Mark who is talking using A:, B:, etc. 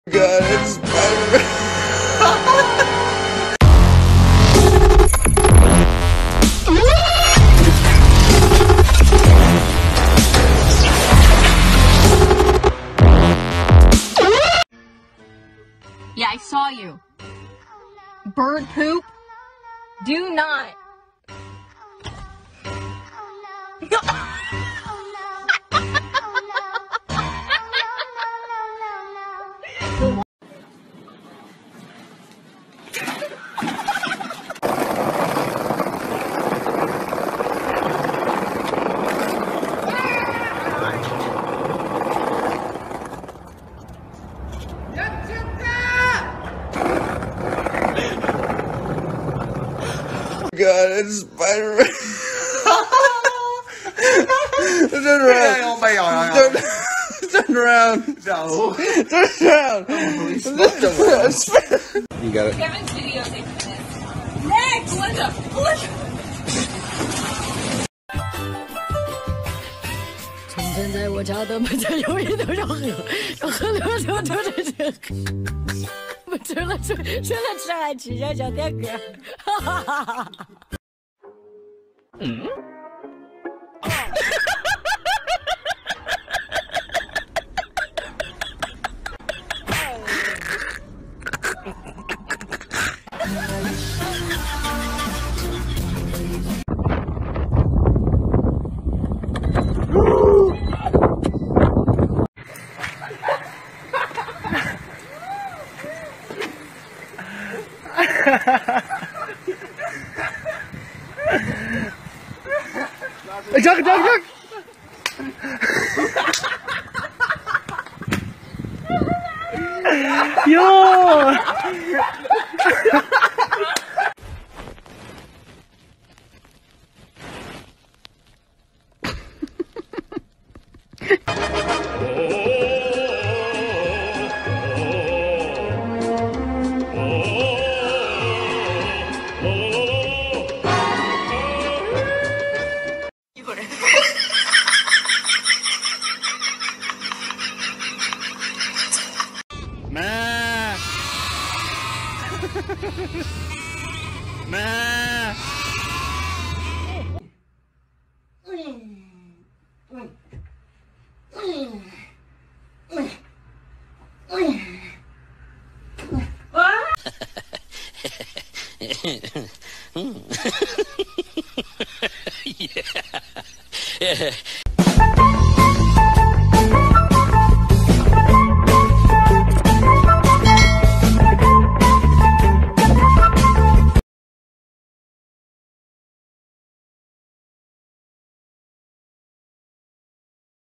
A: God, it's Spider-Man.
B: Yeah, I saw you. Bird poop? Do not.
A: God, it's Spider-Man. Turn around. Turn around.
C: No.
A: Turn around. You got it.
B: Kevin's videotaping this. Nick! Belinda!存在在我家的门前有一头小河，小河流流流着这个。我吃了吃还吃着小天哥，哈哈哈哈！嗯。
A: Jack! Yo!
D: Yeah.